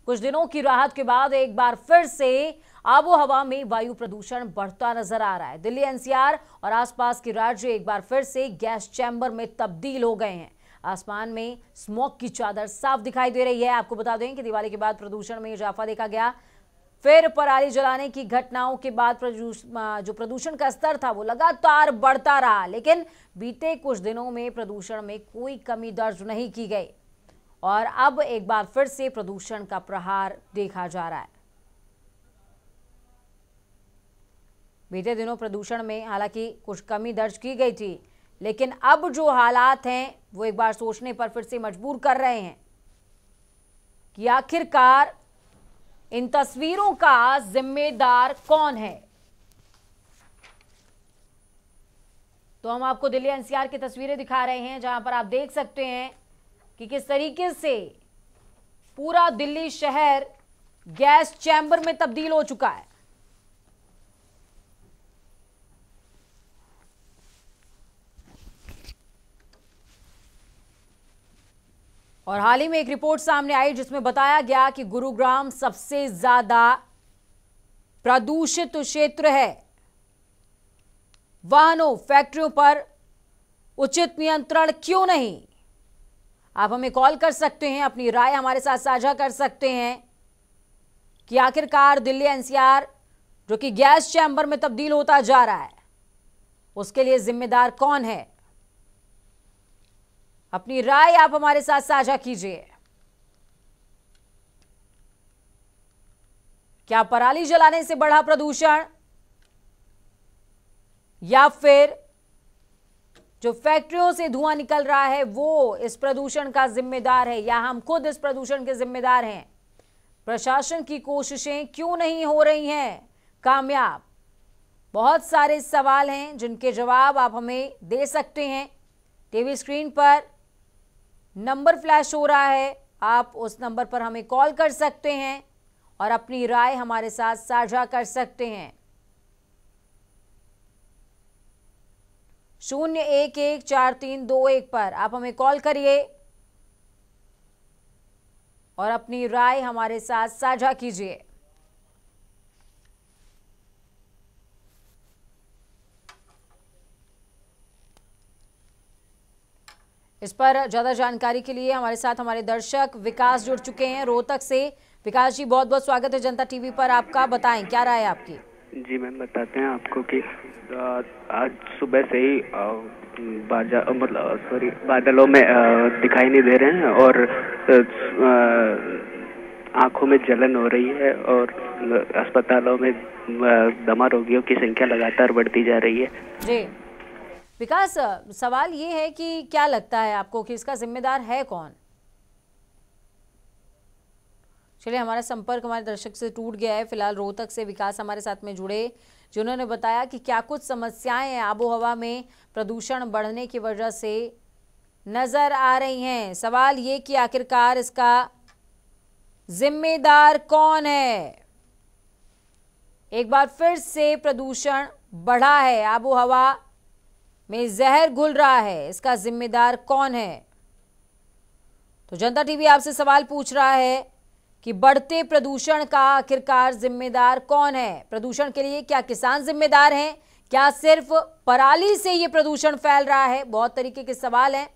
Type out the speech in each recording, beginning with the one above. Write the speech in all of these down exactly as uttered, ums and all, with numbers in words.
कुछ दिनों की राहत के बाद एक बार फिर से आबो हवा में वायु प्रदूषण बढ़ता नजर आ रहा है। दिल्ली, एनसीआर और आसपास के राज्य एक बार फिर से गैस चैम्बर में तब्दील हो गए हैं। आसमान में स्मॉग की चादर साफ दिखाई दे रही है। आपको बता दें कि दिवाली के बाद प्रदूषण में इजाफा देखा गया। फिर पराली जलाने की घटनाओं के बाद जो प्रदूषण का स्तर था वो लगातार बढ़ता रहा, लेकिन बीते कुछ दिनों में प्रदूषण में कोई कमी दर्ज नहीं की गई और अब एक बार फिर से प्रदूषण का प्रहार देखा जा रहा है। बीते दिनों प्रदूषण में हालांकि कुछ कमी दर्ज की गई थी, लेकिन अब जो हालात हैं वो एक बार सोचने पर फिर से मजबूर कर रहे हैं कि आखिरकार इन तस्वीरों का जिम्मेदार कौन है। तो हम आपको दिल्ली एनसीआर की तस्वीरें दिखा रहे हैं, जहां पर आप देख सकते हैं कि किस तरीके से पूरा दिल्ली शहर गैस चैम्बर में तब्दील हो चुका है। और हाल ही में एक रिपोर्ट सामने आई जिसमें बताया गया कि गुरुग्राम सबसे ज्यादा प्रदूषित क्षेत्र है। वाहनों, फैक्ट्रियों पर उचित नियंत्रण क्यों नहीं? आप हमें कॉल कर सकते हैं, अपनी राय हमारे साथ साझा कर सकते हैं कि आखिरकार दिल्ली एनसीआर जो कि गैस चैम्बर में तब्दील होता जा रहा है, उसके लिए जिम्मेदार कौन है? अपनी राय आप हमारे साथ साझा कीजिए। क्या पराली जलाने से बढ़ा प्रदूषण, या फिर जो फैक्ट्रियों से धुआं निकल रहा है वो इस प्रदूषण का जिम्मेदार है, या हम खुद इस प्रदूषण के जिम्मेदार हैं? प्रशासन की कोशिशें क्यों नहीं हो रही हैं कामयाब? बहुत सारे सवाल हैं जिनके जवाब आप हमें दे सकते हैं। टीवी स्क्रीन पर नंबर फ्लैश हो रहा है, आप उस नंबर पर हमें कॉल कर सकते हैं और अपनी राय हमारे साथ साझा कर सकते हैं। शून्य एक एक चार तीन दो एक पर आप हमें कॉल करिए और अपनी राय हमारे साथ साझा कीजिए। इस पर ज्यादा जानकारी के लिए हमारे साथ हमारे दर्शक विकास जुड़ चुके हैं रोहतक से। विकास जी, बहुत बहुत स्वागत है जनता टीवी पर आपका। बताएं क्या राय है आपकी? जी मैम, बताते हैं आपको कि आज सुबह से ही बाजा मतलब सॉरी बादलों में दिखाई नहीं दे रहे हैं और आंखों में जलन हो रही है और अस्पतालों में दमा रोगियों की संख्या लगातार बढ़ती जा रही है। जी विकास, सवाल ये है कि क्या लगता है आपको कि इसका जिम्मेदार है कौन? चलिए, हमारा संपर्क हमारे दर्शक से टूट गया है। फिलहाल रोहतक से विकास हमारे साथ में जुड़े, जिन्होंने बताया कि क्या कुछ समस्याएं हैं आबो हवा में प्रदूषण बढ़ने की वजह से नजर आ रही हैं। सवाल ये कि आखिरकार इसका जिम्मेदार कौन है? एक बार फिर से प्रदूषण बढ़ा है, आबो हवा में जहर घुल रहा है, इसका जिम्मेदार कौन है? तो जनता टीवी आपसे सवाल पूछ रहा है कि बढ़ते प्रदूषण का आखिरकार जिम्मेदार कौन है? प्रदूषण के लिए क्या किसान जिम्मेदार हैं? क्या सिर्फ पराली से ये प्रदूषण फैल रहा है? बहुत तरीके के सवाल हैं।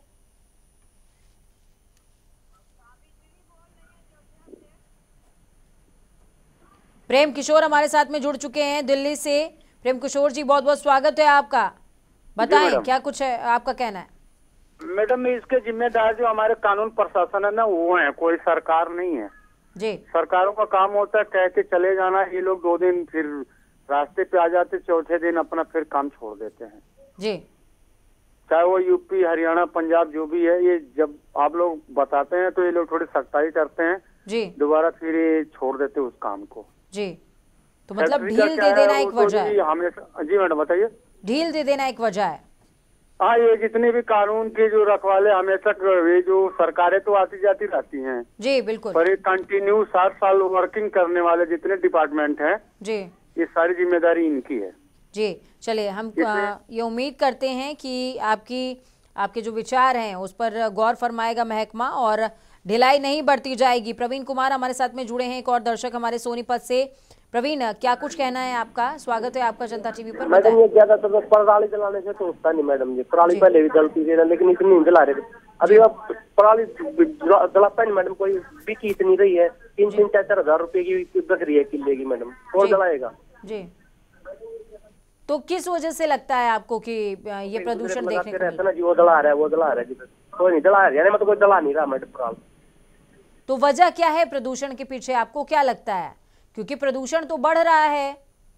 प्रेम किशोर हमारे साथ में जुड़ चुके हैं दिल्ली से। प्रेम किशोर जी, बहुत बहुत स्वागत है आपका। बताएं क्या कुछ है आपका कहना है? मैडम, इसके जिम्मेदार जो हमारे कानून प्रशासन है ना, वो है, कोई सरकार नहीं है जी। सरकारों का काम होता है कह के चले जाना। ये लोग दो दिन फिर रास्ते पे आ जाते, चौथे दिन अपना फिर काम छोड़ देते हैं जी। चाहे वो यूपी, हरियाणा, पंजाब जो भी है, ये जब आप लोग बताते हैं तो ये लोग थोड़ी सख्ताई करते हैं जी, दोबारा फिर ये छोड़ देते उस काम को जी। तो मतलब ढील दे देना एक वजह है? हमेशा जी मैडम बताइए। ढील दे देना एक वजह है? हाँ, ये जितने भी कानून के जो रखवाले हमेशा ये जो सरकारें तो आती जाती रहती हैं जी बिल्कुल, पर ये कंटिन्यू सात साल वर्किंग करने वाले जितने डिपार्टमेंट हैं जी, ये सारी जिम्मेदारी इनकी है जी। चलिए, हम ये उम्मीद करते हैं कि आपकी आपके जो विचार हैं उस पर गौर फरमाएगा महकमा और ढिलाई नहीं बढ़ती जाएगी। प्रवीण कुमार हमारे साथ में जुड़े हैं, एक और दर्शक हमारे सोनीपत से। प्रवीण, क्या कुछ कहना है आपका? स्वागत है आपका जनता टीवी पर। मैडम ये ज्यादा तो पराली जलाने से तो होता नहीं मैडम जी, पराली पहले भी जलती थी लेकिन इतनी नहीं जला रहे थे। अभी अब पराली जलाता नहीं मैडम, कोई बिकी इतनी रही है, तीन तीन चार चार हजार रुपए की बिक रही है किले की मैडम, कौन जलाएगा जी? तो किस वजह से लगता है आपको कि ये प्रदूषण देखने को रहता ना जी? वो जला रहा है, वो जला रहा है, कोई नहीं जला रहा है, मतलब कोई जला नहीं रहा मैडम पराली। तो वजह क्या है प्रदूषण के पीछे, आपको क्या लगता है? क्योंकि प्रदूषण तो बढ़ रहा है।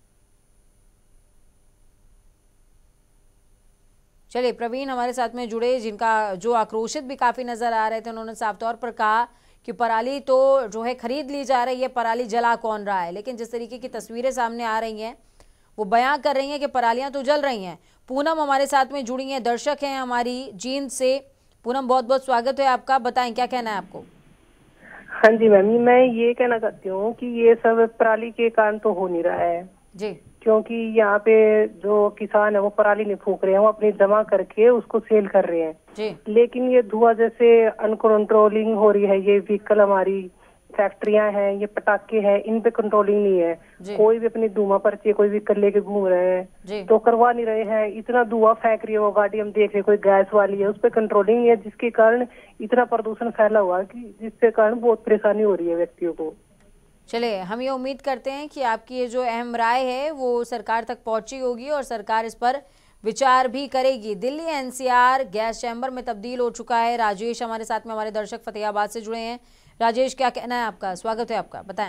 चलिए, प्रवीण हमारे साथ में जुड़े, जिनका जो आक्रोशित भी काफी नजर आ रहे थे, उन्होंने साफ तौर पर कहा कि पराली तो जो है खरीद ली जा रही है, पराली जला कौन रहा है। लेकिन जिस तरीके की तस्वीरें सामने आ रही हैं वो बयां कर रही हैं कि परालियां तो जल रही हैं। पूनम हमारे साथ में जुड़ी हैं, दर्शक हैं हमारी जींद से। पूनम, बहुत बहुत स्वागत है आपका, बताएं क्या कहना है आपको? हाँ जी मैम, मैं ये कहना चाहती हूँ कि ये सब पराली के कारण तो हो नहीं रहा है जी, क्योंकि यहाँ पे जो किसान है वो पराली नहीं फूक रहे हैं, वो अपनी जमा करके उसको सेल कर रहे हैं जी। लेकिन ये धुआं जैसे अनकंट्रोलिंग हो रही है, ये व्हीकल हमारी फैक्ट्रियां हैं, ये पटाखे हैं, इन पे कंट्रोलिंग नहीं है। कोई भी अपनी धुआं पर्ची कोई व्हीकल लेके घूम रहे हैं तो करवा नहीं रहे हैं। इतना धुआं फेंक रही है वो गाड़ी, हम देख रहे कोई गैस वाली है, उस पर कंट्रोलिंग नहीं है, जिसके कारण इतना प्रदूषण फैला हुआ है कि जिसके कारण बहुत परेशानी हो रही है व्यक्तियों को। चलिए, हम ये उम्मीद करते हैं कि आपकी ये जो अहम राय है वो सरकार तक पहुंची होगी और सरकार इस पर विचार भी करेगी। दिल्ली एनसीआर गैस चैम्बर में तब्दील हो चुका है। राजेश हमारे साथ में, हमारे दर्शक फतेहाबाद से जुड़े हैं। राजेश, क्या कहना है आपका? स्वागत है आपका, बताएं।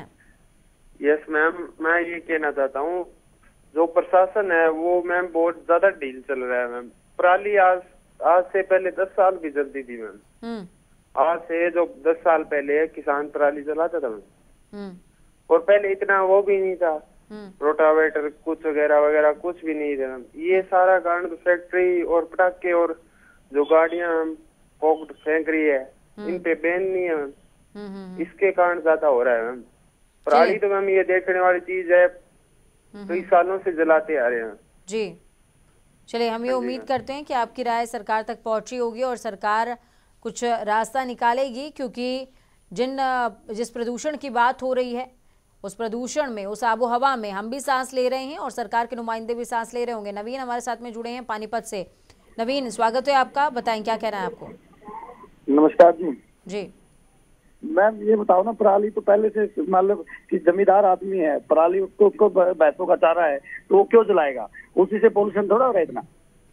यस मैम, मैं ये कहना चाहता हूँ जो प्रशासन है वो मैम बहुत ज्यादा ढील चल रहा है मैम। पराली आज आज से पहले दस साल की जलती थी मैम। आज से जो दस साल पहले किसान पराली जलाता था मैम, और पहले इतना वो भी नहीं था, रोटावेटर कुछ वगैरह वगैरह कुछ भी नहीं था। ये सारा कारण तो फैक्ट्री और पटाखे और जो गाड़ियां पॉकेट फेंक रही है, इन पे बैन नहीं है मैम, इसके कारण ज्यादा हो रहा है मैम। पराली तो मैम ये देखने वाली चीज है, कई सालों से जलाते आ रहे हैं जी। चलिए, हम ये उम्मीद करते हैं कि आपकी राय सरकार तक पहुंची होगी और सरकार कुछ रास्ता निकालेगी, क्योंकि जिन जिस प्रदूषण की बात हो रही है उस प्रदूषण में, उस आबो हवा में हम भी सांस ले रहे हैं और सरकार के नुमाइंदे भी सांस ले रहे होंगे। नवीन हमारे साथ में जुड़े हैं पानीपत से। नवीन, स्वागत है आपका, बताएं क्या कहना है आपको? नमस्कार जी। जी मैम, ये बताओ ना, पराली तो पहले से मतलब कि जमींदार आदमी है, पराली उसको उसको भैंसों का चारा है तो वो क्यों जलाएगा? उसी से पोल्यूशन थोड़ा हो रहा है इतना।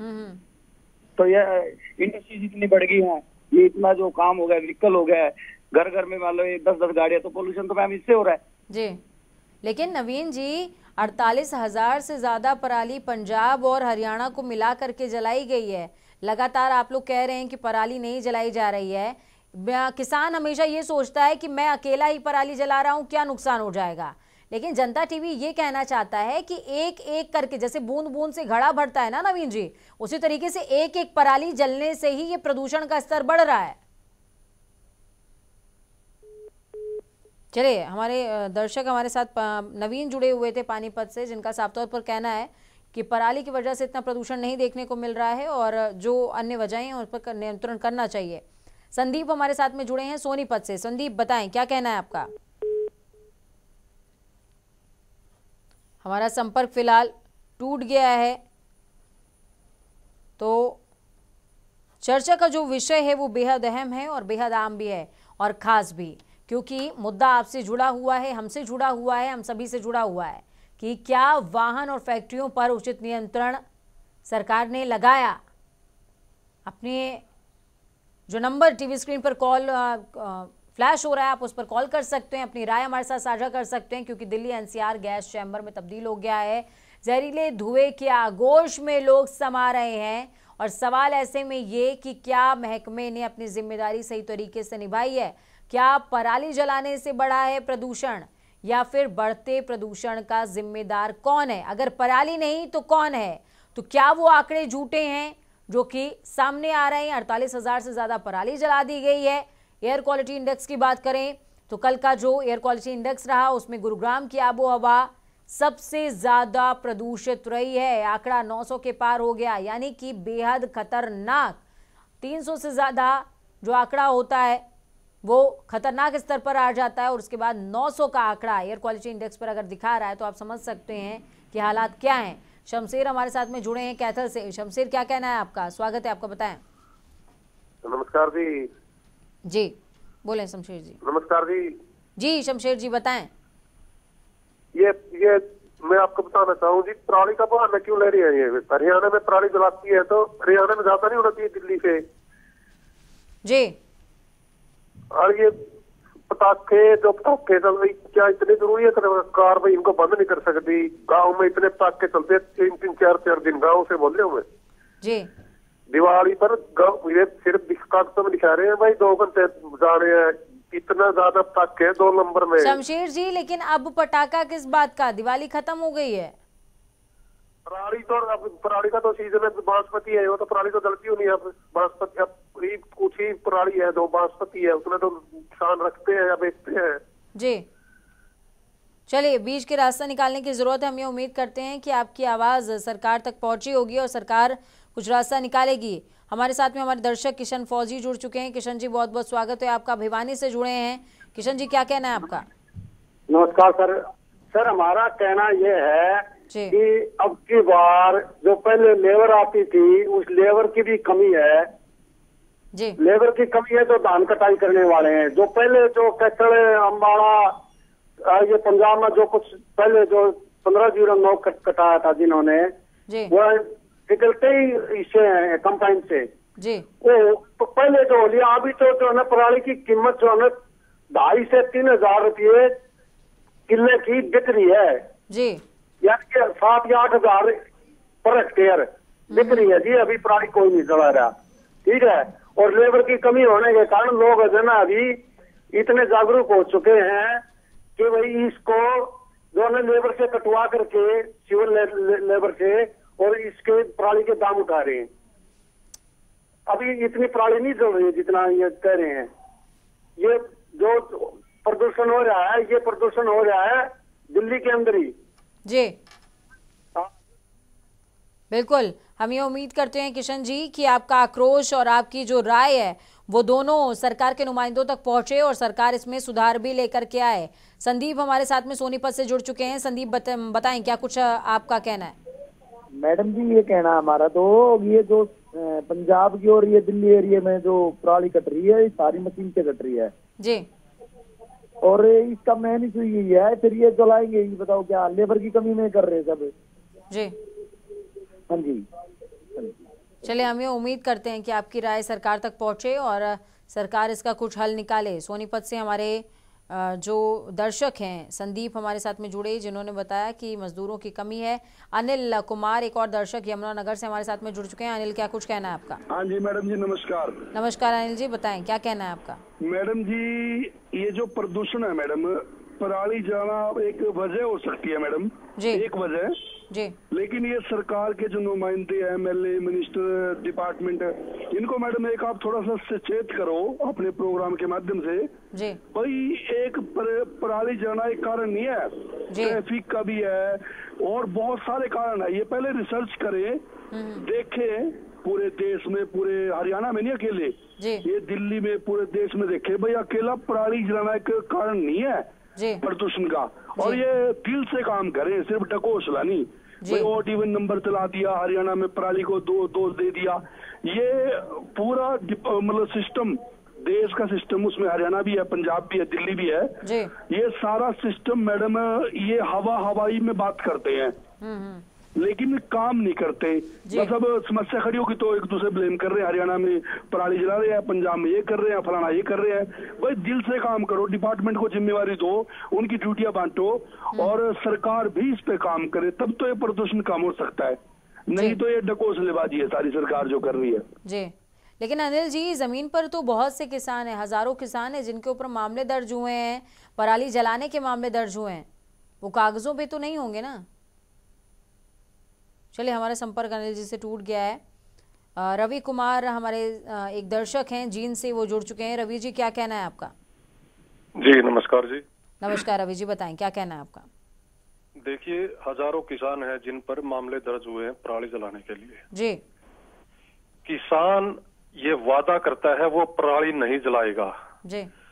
तो ये इंडस्ट्रीज इतनी बढ़ गई है, ये इतना जो काम हो गया, व्हीकल हो गया, घर घर में मान लो ये दस दस गाड़ियां, तो पोल्यूशन तो मैम इससे हो रहा है जी। लेकिन नवीन जी, अड़तालीस हजार से ज्यादा पराली पंजाब और हरियाणा को मिला करके जलाई गई है। लगातार आप लोग कह रहे हैं कि पराली नहीं जलाई जा रही है। किसान हमेशा ये सोचता है कि मैं अकेला ही पराली जला रहा हूं, क्या नुकसान हो जाएगा। लेकिन जनता टीवी ये कहना चाहता है कि एक एक करके, जैसे बूंद बूंद से घड़ा भरता है ना नवीन जी, उसी तरीके से एक एक पराली जलने से ही ये प्रदूषण का स्तर बढ़ रहा है। चलिए, हमारे दर्शक हमारे साथ नवीन जुड़े हुए थे पानीपत से, जिनका साफ तौर पर कहना है कि पराली की वजह से इतना प्रदूषण नहीं देखने को मिल रहा है और जो अन्य वजहें हैं उस पर नियंत्रण करना चाहिए। संदीप हमारे साथ में जुड़े हैं सोनीपत से। संदीप, बताएं क्या कहना है आपका? हमारा संपर्क फिलहाल टूट गया है। तो चर्चा का जो विषय है वो बेहद अहम है और बेहद आम भी है और खास भी, क्योंकि मुद्दा आपसे जुड़ा हुआ है, हमसे जुड़ा हुआ है, हम सभी से जुड़ा हुआ है कि क्या वाहन और फैक्ट्रियों पर उचित नियंत्रण सरकार ने लगाया। अपने जो नंबर टीवी स्क्रीन पर कॉल फ्लैश हो रहा है, आप उस पर कॉल कर सकते हैं, अपनी राय हमारे साथ साझा कर सकते हैं, क्योंकि दिल्ली एनसीआर गैस चैम्बर में तब्दील हो गया है। जहरीले धुएं के आगोश में लोग समा रहे हैं और सवाल ऐसे में ये कि क्या महकमे ने अपनी जिम्मेदारी सही तरीके से निभाई है? क्या पराली जलाने से बढ़ा है प्रदूषण, या फिर बढ़ते प्रदूषण का जिम्मेदार कौन है? अगर पराली नहीं तो कौन है? तो क्या वो आंकड़े झूठे हैं जो कि सामने आ रहे हैं? अड़तालीस हजार से ज्यादा पराली जला दी गई है। एयर क्वालिटी इंडेक्स की बात करें तो कल का जो एयर क्वालिटी इंडेक्स रहा उसमें गुरुग्राम की आबो हवा सबसे ज्यादा प्रदूषित रही है। आंकड़ा नौ सौ के पार हो गया, यानी कि बेहद खतरनाक। तीन सौ से ज्यादा जो आंकड़ा होता है वो खतरनाक स्तर पर आ जाता है और उसके बाद नौ सौ का आंकड़ा एयर क्वालिटी इंडेक्स पर अगर दिखा रहा है तो आप समझ सकते हैं कि हालात क्या हैं। शमशेर हमारे साथ में जुड़े हैं कैथल से। शमशेर, क्या कहना है आपका? स्वागत है आपका, बताएं। नमस्कार जी। जी बोलें शमशेर जी। नमस्कार जी। जी शमशेर जी बताएं। ये ये मैं आपको बताना चाहूँ जी, पराली का बहाना क्यों ले रही है? ये हरियाणा में पराली जलाती है तो हरियाणा में ज्यादा नहीं होना चाहिए दिल्ली से जी। और ये पटाखे जो पटाखे चल रही, क्या इतनी जरूरी है कार्रवाई इनको बंद नहीं कर सकती? गांव में इतने पटाखे चलते तीन तीन चार चार दिन, गाँव से बोले हुए जी। दिवाली पर गाँव ये सिर्फ कागजों में दिखा रहे हैं भाई दो घंटे जा रहे हैं, इतना ज्यादा पटाखे है दो नंबर में। शमशेर जी लेकिन अब पटाखा किस बात का? दिवाली खत्म हो गई है। पराली तो अब पराली का तो सीजन है, बांसपति है वो तो पराली तो जलती नहीं है। बांसपति अब कुछ ही पराली है, दो बांसपति है, उसमें तो किसान रखते हैं या बेचते हैं जी। चलिए, बीच के रास्ता निकालने की जरूरत है। हम ये उम्मीद करते हैं कि आपकी आवाज सरकार तक पहुंची होगी और सरकार कुछ रास्ता निकालेगी। हमारे साथ में हमारे दर्शक किशन फौजी जुड़ चुके हैं। किशन जी बहुत बहुत स्वागत है आपका, भिवानी से जुड़े हैं। किशन जी क्या कहना है आपका? नमस्कार सर। सर हमारा कहना यह है कि अब की बार जो पहले लेबर आती थी उस लेबर की भी कमी है जी। लेबर की कमी है जो धान कटाई करने वाले हैं। जो पहले जो कैथल अम्बाड़ा ये पंजाब में जो कुछ पहले जो पंद्रह जीरो नौ कटाया था जिन्होंने, वो निकलते ही इससे हैं कंपाइन से जी। वो तो पहले जो लिया, अभी तो जो है ना पराली की कीमत जो है ना ढाई से तीन हजार रुपये किले की बिक रही है जी, यानी कि सात या आठ हजार पर हेक्टेयर बिक रही है जी। अभी पराली कोई नहीं चला रहा, ठीक है। और लेबर की कमी होने के कारण लोग जो ना अभी इतने जागरूक हो चुके हैं कि भाई इसको जो है लेबर से कटवा करके सिविल ले, ले, लेबर से और इसके पराली के दाम उठा रहे हैं। अभी इतनी पराली नहीं चल रही है जितना ये कह रहे हैं। ये जो प्रदूषण हो रहा है, ये प्रदूषण हो रहा है दिल्ली के अंदर ही जी। बिल्कुल, हम ये उम्मीद करते हैं किशन जी कि आपका आक्रोश और आपकी जो राय है वो दोनों सरकार के नुमाइंदों तक पहुंचे और सरकार इसमें सुधार भी लेकर के आए। संदीप हमारे साथ में सोनीपत से जुड़ चुके हैं। संदीप बताएं क्या कुछ आपका कहना है? मैडम जी ये कहना हमारा तो ये जो पंजाब की और ये दिल्ली एरिया में जो पराली कट रही है सारी मशीन से कट रही है जी। और इसका मेन इशू यही है, फिर ये जलाएंगे ये बताओ क्या? लेबर की कमी में कर रहे हैं सब जी। हाँ जी। चलिए, हम ये उम्मीद करते हैं कि आपकी राय सरकार तक पहुंचे और सरकार इसका कुछ हल निकाले। सोनीपत से हमारे जो दर्शक हैं संदीप हमारे साथ में जुड़े, जिन्होंने बताया कि मजदूरों की कमी है। अनिल कुमार एक और दर्शक यमुनानगर से हमारे साथ में जुड़ चुके हैं। अनिल, क्या कुछ कहना है आपका? हाँ जी मैडम जी, नमस्कार। नमस्कार अनिल जी, बताएं क्या कहना है आपका? मैडम जी, ये जो प्रदूषण है मैडम, पराली जलाना एक वजह हो सकती है मैडम जी, एक वजह जी। लेकिन ये सरकार के जो नुमाइंदे हैं, एमएलए, मिनिस्टर, डिपार्टमेंट, इनको मैडम एक आप थोड़ा सा सचेत करो अपने प्रोग्राम के माध्यम से जी। भाई एक पर, पराली जलाना एक कारण नहीं है, ट्रैफिक का भी है और बहुत सारे कारण है। ये पहले रिसर्च करें, देखें पूरे देश में, पूरे हरियाणा में नहीं अकेले, ये दिल्ली में, पूरे देश में देखे भाई अकेला पराली जलाना एक कारण नहीं है प्रदूषण का। और ये दिल से काम करें, सिर्फ डकोसला नहीं। ऑड इवन नंबर चला दिया, हरियाणा में पराली को दो दोष दे दिया, ये पूरा मतलब सिस्टम, देश का सिस्टम, उसमें हरियाणा भी है, पंजाब भी है, दिल्ली भी है, ये सारा सिस्टम मैडम ये हवा हवाई में बात करते हैं लेकिन काम नहीं करते। मतलब समस्या खड़ी होगी तो एक दूसरे ब्लेम कर रहे हैं, हरियाणा में पराली जला रहे हैं, पंजाब में ये कर रहे हैं, फलाना ये कर रहे हैं। भाई दिल से काम करो, डिपार्टमेंट को जिम्मेवारी दो, उनकी ड्यूटियां बांटो और सरकार भी इस पे काम करे, तब तो ये प्रदूषण कम हो सकता है। नहीं तो ये डकोसलेबाजी है सारी सरकार जो कर रही है जी। लेकिन अनिल जी, जमीन पर तो बहुत से किसान हैं, हजारों किसान हैं जिनके ऊपर मामले दर्ज हुए हैं, पराली जलाने के मामले दर्ज हुए हैं, वो कागजों पे तो नहीं होंगे ना? चलिए, हमारा संपर्क अनिल जी से टूट गया है। रवि कुमार हमारे एक दर्शक हैं जींद से, वो जुड़ चुके हैं। रवि जी, क्या कहना है आपका? जी नमस्कार जी। नमस्कार रवि जी, बताएं क्या कहना है आपका? देखिए, हजारों किसान हैं जिन पर मामले दर्ज हुए हैं पराली जलाने के लिए जी। किसान ये वादा करता है वो पराली नहीं जलाएगा जी,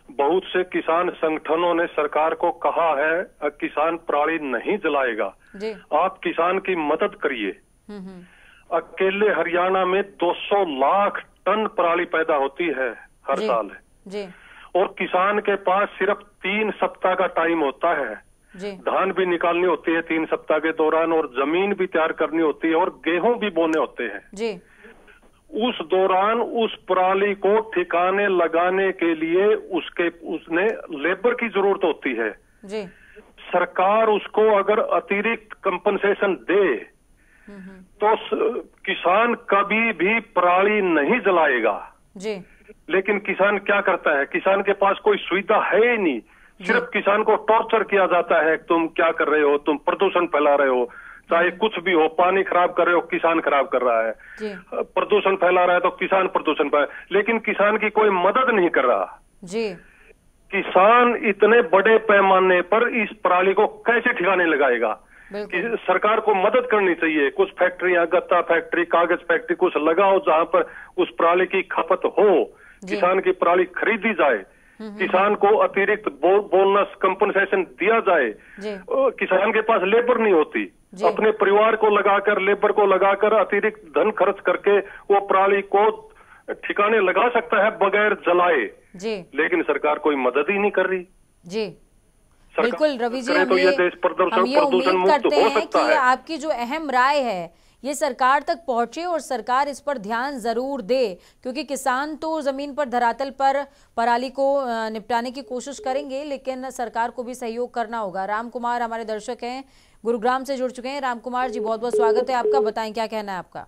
बहुत से किसान संगठनों ने सरकार को कहा है किसान पराली नहीं जलाएगा, आप किसान की मदद करिए। अकेले हरियाणा में दो सौ लाख टन पराली पैदा होती है हर जी, साल जी। और किसान के पास सिर्फ तीन सप्ताह का टाइम होता है। जी। धान भी निकालनी होती है तीन सप्ताह के दौरान और जमीन भी तैयार करनी होती है और गेहूं भी बोने होते हैं। जी। उस दौरान उस पराली को ठिकाने लगाने के लिए उसके उसने लेबर की जरूरत होती है। जी। सरकार उसको अगर अतिरिक्त कंपनसेशन दे तो किसान कभी भी पराली नहीं जलाएगा। जी। लेकिन किसान क्या करता है, किसान के पास कोई सुविधा है ही नहीं, सिर्फ किसान को टॉर्चर किया जाता है, तुम क्या कर रहे हो, तुम प्रदूषण फैला रहे हो, चाहे कुछ भी हो, पानी खराब कर रहे हो किसान खराब कर रहा है, प्रदूषण फैला रहा है तो किसान प्रदूषण फैला, लेकिन किसान की कोई मदद नहीं कर रहा। जी। किसान इतने बड़े पैमाने पर इस पराली को कैसे ठिकाने लगाएगा? कि सरकार को मदद करनी चाहिए, कुछ फैक्ट्रियां, गत्ता फैक्ट्री, कागज फैक्ट्री कुछ लगाओ जहां पर उस पराली की खपत हो, किसान की पराली खरीदी जाए, किसान को अतिरिक्त बो, बोनस कंपनसेशन दिया जाए। किसान के पास लेबर नहीं होती, अपने परिवार को लगाकर, लेबर को लगाकर अतिरिक्त धन खर्च करके वो पराली को ठिकाने लगा सकता है बगैर जलाए। जी। लेकिन सरकार कोई मदद ही नहीं कर रही। जी बिल्कुल रवि जी, हम तो ये, ये देश प्रदूषण हम ये उम्मीद करते हो हैं कि है। आपकी जो अहम राय है ये सरकार तक पहुंचे और सरकार इस पर ध्यान जरूर दे, क्योंकि किसान तो जमीन पर धरातल पर पराली को निपटाने की कोशिश करेंगे, लेकिन सरकार को भी सहयोग करना होगा। राम कुमार हमारे दर्शक हैं, गुरुग्राम से जुड़ चुके हैं। राम कुमार जी, बहुत बहुत स्वागत है आपका, बताएं क्या कहना है आपका।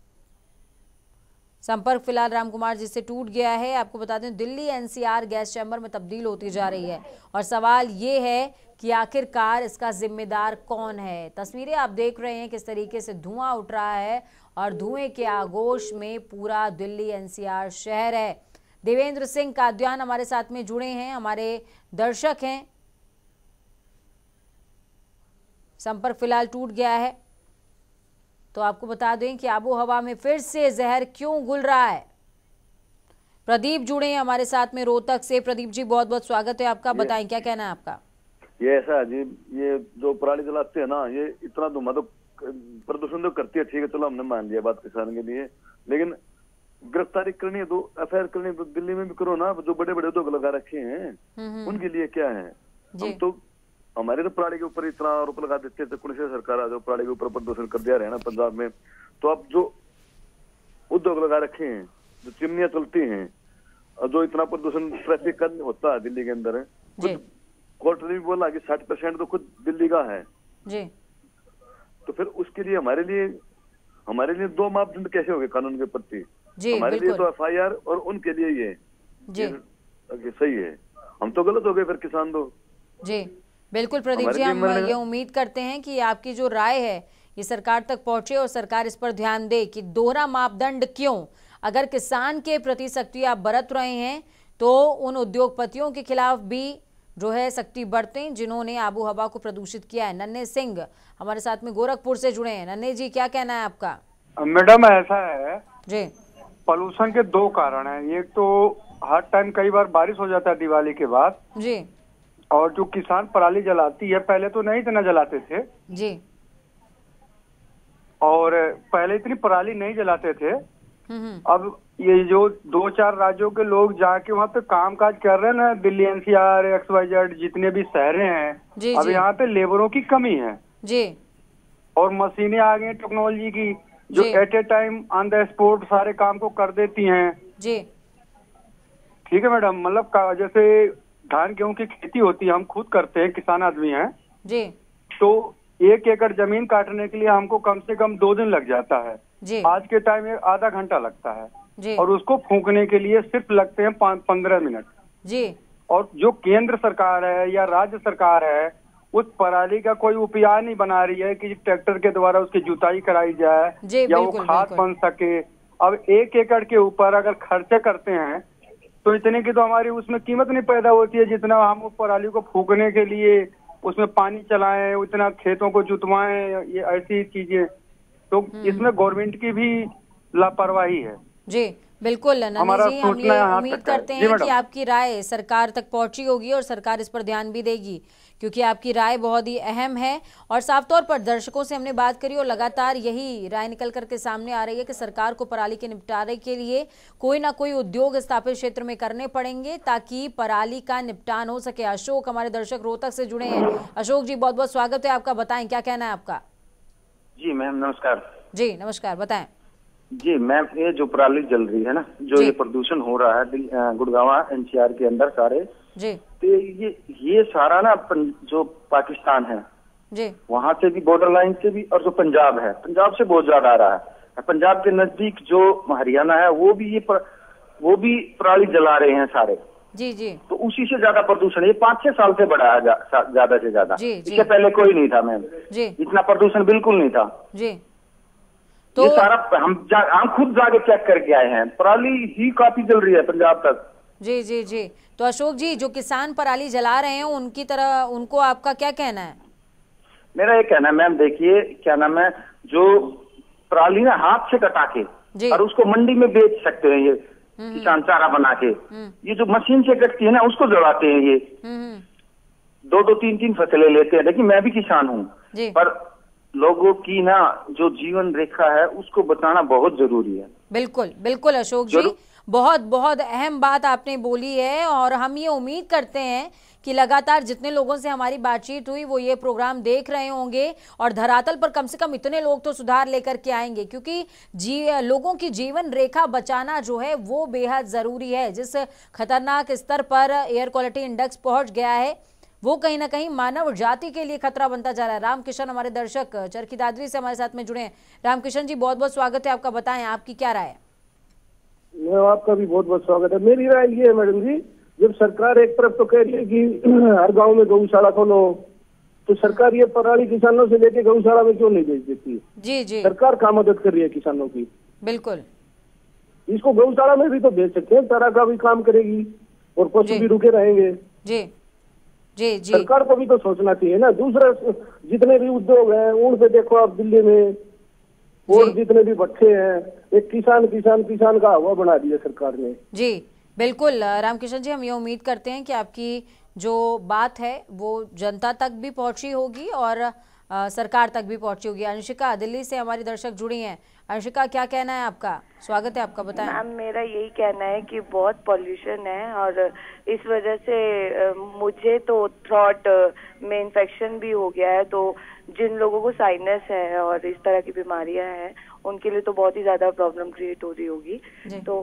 संपर्क फिलहाल राम कुमार जी से टूट गया है। आपको बता दें दिल्ली एनसीआर गैस चैम्बर में तब्दील होती जा रही है और सवाल ये है कि आखिरकार इसका जिम्मेदार कौन है। तस्वीरें आप देख रहे हैं किस तरीके से धुआं उठ रहा है और धुएं के आगोश में पूरा दिल्ली एनसीआर शहर है। देवेंद्र सिंह काद्यान हमारे साथ में जुड़े हैं, हमारे दर्शक हैं। संपर्क फिलहाल टूट गया है, तो आपको बता दें कि आबो हवा में फिर से जहर क्यों घुल रहा है। प्रदीप जुड़े हैं हमारे साथ में रोहतक से। प्रदीप जी, बहुत बहुत स्वागत है आपका, बताएं क्या कहना है आपका। ये ऐसा है जी, ये जो पराली जलाते हैं ना, ये इतना धुआं तो प्रदूषण तो करती है, ठीक है, चलो हमने मान लिया बात किसान के लिए, लेकिन गिरफ्तारी करनी है तो एफ आई आर करनी है तो दिल्ली में भी करो ना। जो बड़े बड़े उद्योग लगा रखे हैं उनके लिए क्या है? हम तो हमारे तो पराली के ऊपर इतना आरोप लगा देते थे, कौन सी सरकार आ जाओ पराली के ऊपर प्रदूषण कर दिया रहे ना पंजाब में, तो अब जो उद्योग लगा रखे हैं, जो चिमनियां चलती हैं और जो इतना प्रदूषण ट्रैफिक का होता है दिल्ली के अंदर है, कुछ कोर्ट ने भी बोला कि साठ परसेंट तो खुद दिल्ली का है जी। तो फिर उसके लिए हमारे लिए हमारे लिए दो मापदंड कैसे हो गए कानून के प्रति? हमारे लिए तो एफ आई आर और उनके लिए ये जी सही है, हम तो गलत हो गए फिर किसान दो। जी बिल्कुल प्रदीप जी, हम ये उम्मीद करते हैं कि आपकी जो राय है ये सरकार तक पहुंचे और सरकार इस पर ध्यान दे कि दोहरा मापदंड क्यों। अगर किसान के प्रति सख्ती आप बरत रहे हैं तो उन उद्योगपतियों के खिलाफ भी जो है सख्ती बरतें जिन्होंने आबो हवा को प्रदूषित किया है। नन्हे सिंह हमारे साथ में गोरखपुर से जुड़े हैं। नन्हे जी, क्या कहना है आपका? मैडम ऐसा है जी, पॉल्यूशन के दो कारण हैं। एक तो हर टाइम कई बार बारिश हो जाता है दिवाली के बाद जी, और जो किसान पराली जलाती है, पहले तो नहीं इतना जलाते थे जी, और पहले इतनी पराली नहीं जलाते थे। अब ये जो दो चार राज्यों के लोग जाके वहाँ पे काम काज कर रहे हैं ना, Delhi NCR X Y Z जितने भी शहरें हैं, जी, अब यहाँ पे लेबरों की कमी है जी, और मशीनें आ गई टेक्नोलॉजी की जो at a time on the spot सारे काम को कर देती हैं जी। ठीक है मैडम, मतलब जैसे धान गेहूं की खेती होती है, हम खुद करते हैं, किसान आदमी हैं जी, तो एक एकड़ जमीन काटने के लिए हमको कम से कम दो दिन लग जाता है जी। आज के टाइम में आधा घंटा लगता है जी। और उसको फूंकने के लिए सिर्फ लगते हैं पंद्रह मिनट जी। और जो केंद्र सरकार है या राज्य सरकार है उस पराली का कोई उपाय नहीं बना रही है कि ट्रैक्टर के द्वारा उसकी जुताई कराई जाए या वो खाद बन सके। अब एक एकड़ के ऊपर अगर खर्चे करते हैं तो इतने की तो हमारी उसमें कीमत नहीं पैदा होती है जितना हम उस पराली को फूकने के लिए उसमें पानी चलाएं, उतना खेतों को जुतवाएं, ये ऐसी चीजें, तो इसमें गवर्नमेंट की भी लापरवाही है। जी बिल्कुल नन्ही जी, हम ये उम्मीद करते हैं कि आपकी राय सरकार तक पहुंची होगी और सरकार इस पर ध्यान भी देगी, क्योंकि आपकी राय बहुत ही अहम है। और साफ तौर पर दर्शकों से हमने बात करी और लगातार यही राय निकल करके सामने आ रही है कि सरकार को पराली के निपटारे के लिए कोई ना कोई उद्योग स्थापित क्षेत्र में करने पड़ेंगे ताकि पराली का निपटान हो सके। अशोक हमारे दर्शक रोहतक से जुड़े हैं। अशोक जी, बहुत बहुत स्वागत है आपका, बताएं क्या कहना है आपका। जी मैम नमस्कार। जी नमस्कार, बताएं। जी मैम, ये जो पराली जल रही है ना, जो ये प्रदूषण हो रहा है गुड़गांव एनसीआर के अंदर सारे जी, तो ये ये सारा ना जो पाकिस्तान है जी, वहाँ से भी बॉर्डर लाइन से भी, और जो पंजाब है, पंजाब से बहुत ज्यादा आ रहा है। पंजाब के नजदीक जो हरियाणा है वो भी ये पर, वो भी पराली जला रहे हैं सारे। जी जी, तो उसी से ज्यादा प्रदूषण ये पाँच छह साल से बढ़ा है ज्यादा से ज्यादा। इससे पहले कोई नहीं था मैम, इतना प्रदूषण बिल्कुल नहीं था जी। तो ये सारा हम हम खुद जाके चेक करके आए हैं, पराली ही काफी जल रही है पंजाब तक। जी जी जी, तो अशोक जी, जो किसान पराली जला रहे हैं उनकी तरह उनको आपका क्या कहना है? मेरा ये कहना है मैम, देखिए क्या नाम है, जो पराली ना हाथ से कटा के और उसको मंडी में बेच सकते हैं ये किसान चारा बना के, ये जो मशीन से कटती है ना उसको जलाते हैं ये, दो दो तीन तीन फसलें लेते हैं। देखिए मैं भी किसान हूँ, पर लोगों की ना जो जीवन रेखा है उसको बचाना बहुत जरूरी है। बिल्कुल बिल्कुल अशोक जी, बहुत बहुत अहम बात आपने बोली है। और हम ये उम्मीद करते हैं कि लगातार जितने लोगों से हमारी बातचीत हुई वो ये प्रोग्राम देख रहे होंगे और धरातल पर कम से कम इतने लोग तो सुधार लेकर के आएंगे, क्योंकि जी लोगों की जीवन रेखा बचाना जो है वो बेहद जरूरी है। जिस खतरनाक स्तर पर एयर क्वालिटी इंडेक्स पहुंच गया है वो कहीं ना कहीं मानव जाति के लिए खतरा बनता जा रहा है। रामकिशन हमारे दर्शक चरखी दादरी से हमारे साथ में जुड़े हैं। रामकिशन जी, बहुत बहुत स्वागत है आपका, बताएं आपकी क्या राय है? मैं आपका भी बहुत बहुत स्वागत है। मेरी राय ये है मैडम जी, जब सरकार एक तरफ तो कह रही है कि हर गांव में गौशाला खोलो, तो सरकार ये पराली किसानों से लेके गौशाला में क्यों नहीं भेज देती? जी जी, सरकार क्या मदद कर रही है किसानों की? बिल्कुल, इसको गौशाला में भी तो भेज सकते हैं, तरह का भी काम करेगी और पशु भी रुके रहेंगे। जी जी जी, सरकार को भी तो सोचना चाहिए ना। दूसरा, जितने भी उद्योग हैं उन पे देखो आप, दिल्ली में और जितने भी भट्टे हैं, एक किसान किसान किसान का हवा बना दिया सरकार ने। जी बिल्कुल रामकिशन जी, हम ये उम्मीद करते हैं कि आपकी जो बात है वो जनता तक भी पहुंची होगी और आ, सरकार तक भी पहुंची होगी। अंशिका दिल्ली से हमारी दर्शक जुड़ी हैं। अंशिका, क्या कहना है आपका? स्वागत है आपका, बताएं। मैम, मेरा यही कहना है कि बहुत पॉल्यूशन है और इस वजह से मुझे तो थ्रोट में इन्फेक्शन भी हो गया है। तो जिन लोगों को साइनस है और इस तरह की बीमारियां हैं उनके लिए तो बहुत ही ज्यादा प्रॉब्लम क्रिएट हो रही होगी। तो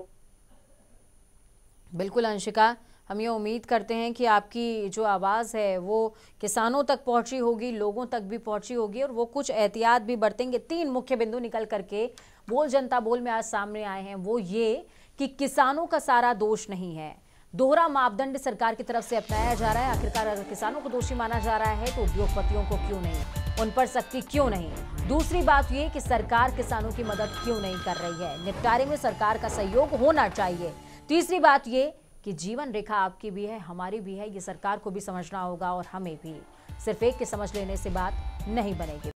बिल्कुल अंशिका, हम ये उम्मीद करते हैं कि आपकी जो आवाज़ है वो किसानों तक पहुंची होगी, लोगों तक भी पहुंची होगी और वो कुछ एहतियात भी बरतेंगे। तीन मुख्य बिंदु निकल करके बोल जनता बोल में आज सामने आए हैं, वो ये कि किसानों का सारा दोष नहीं है। दोहरा मापदंड सरकार की तरफ से अपनाया जा रहा है। आखिरकार अगर किसानों को दोषी माना जा रहा है तो उद्योगपतियों को क्यों नहीं, उन पर सख्ती क्यों नहीं? दूसरी बात ये कि सरकार किसानों की मदद क्यों नहीं कर रही है? निपटारे में सरकार का सहयोग होना चाहिए। तीसरी बात ये कि जीवन रेखा आपकी भी है, हमारी भी है, ये सरकार को भी समझना होगा और हमें भी। सिर्फ एक के समझ लेने से बात नहीं बनेगी।